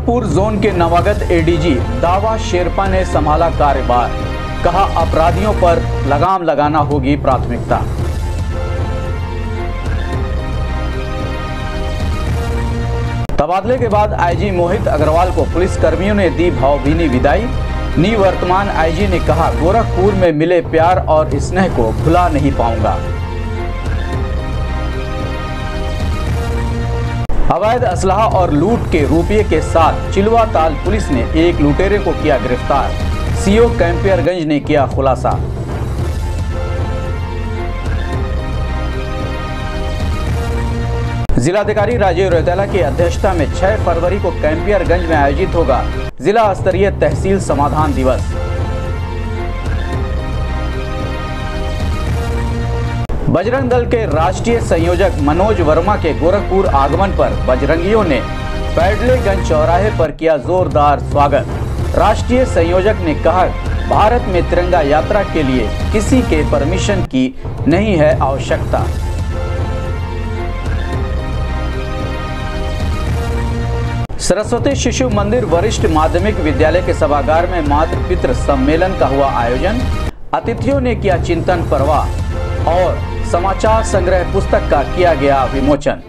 Gorakhpur zone के नवागत ADG दावा शेरपा ने संभाला कार्यभार। कहा, अपराधियों पर लगाम लगाना होगी प्राथमिकता। तबादले के बाद आईजी मोहित अग्रवाल को पुलिस कर्मियों ने दी भावभीनी विदाई। निवर्तमान आईजी ने कहा, गोरखपुर में मिले प्यार और स्नेह को भुला नहीं पाऊंगा। अवैध असलहा और लूट के रुपये के साथ चिलवाताल पुलिस ने एक लुटेरे को किया गिरफ्तार। सीओ कैंपियरगंज ने किया खुलासा। जिलाधिकारी राजीव रौतेला की अध्यक्षता में 6 फरवरी को कैंपियरगंज में आयोजित होगा जिला स्तरीय तहसील समाधान दिवस। बजरंग दल के राष्ट्रीय संयोजक मनोज वर्मा के गोरखपुर आगमन पर बजरंगियों ने पैडलेगंज चौराहे पर किया जोरदार स्वागत। राष्ट्रीय संयोजक ने कहा, भारत में तिरंगा यात्रा के लिए किसी के परमिशन की नहीं है आवश्यकता। सरस्वती शिशु मंदिर वरिष्ठ माध्यमिक विद्यालय के सभागार में मातृ पितृ सम्मेलन का हुआ आयोजन। अतिथियों ने किया चिंतन प्रवाह और समाचार संग्रह पुस्तक का किया गया विमोचन।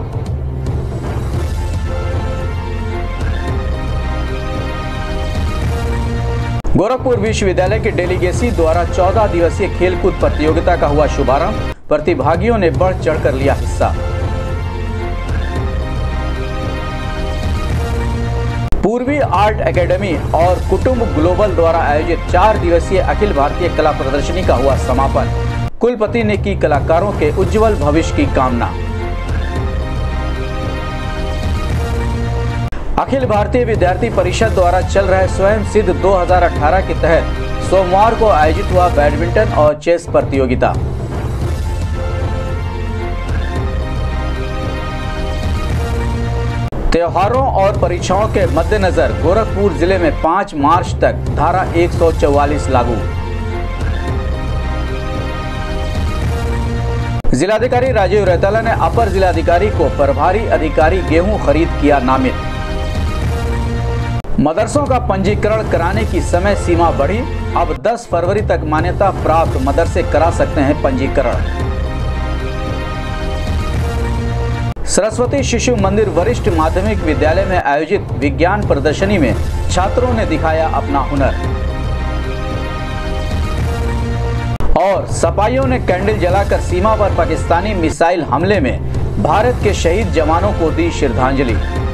गोरखपुर विश्वविद्यालय के डेलीगेसी द्वारा 14 दिवसीय खेलकूद प्रतियोगिता का हुआ शुभारंभ। प्रतिभागियों ने बढ़ चढ़कर लिया हिस्सा। पूर्वी आर्ट एकेडमी और कुटुंब ग्लोबल द्वारा आयोजित 4 दिवसीय अखिल भारतीय कला प्रदर्शनी का हुआ समापन। कुलपति ने की कलाकारों के उज्जवल भविष्य की कामना। अखिल भारतीय विद्यार्थी परिषद द्वारा चल रहे स्वयं सिद्ध 2018 के तहत सोमवार को आयोजित हुआ बैडमिंटन और चेस प्रतियोगिता। त्योहारों और परीक्षाओं के मद्देनजर गोरखपुर जिले में 5 मार्च तक धारा 144 लागू। जिलाधिकारी राजीव रौतेला ने अपर जिलाधिकारी को प्रभारी अधिकारी गेहूं खरीद किया नामित। मदरसों का पंजीकरण कराने की समय सीमा बढ़ी। अब 10 फरवरी तक मान्यता प्राप्त मदरसे करा सकते हैं पंजीकरण। सरस्वती शिशु मंदिर वरिष्ठ माध्यमिक विद्यालय में आयोजित विज्ञान प्रदर्शनी में छात्रों ने दिखाया अपना हुनर और सपाइयों ने कैंडल जलाकर सीमा पर पाकिस्तानी मिसाइल हमले में भारत के शहीद जवानों को दी श्रद्धांजलि।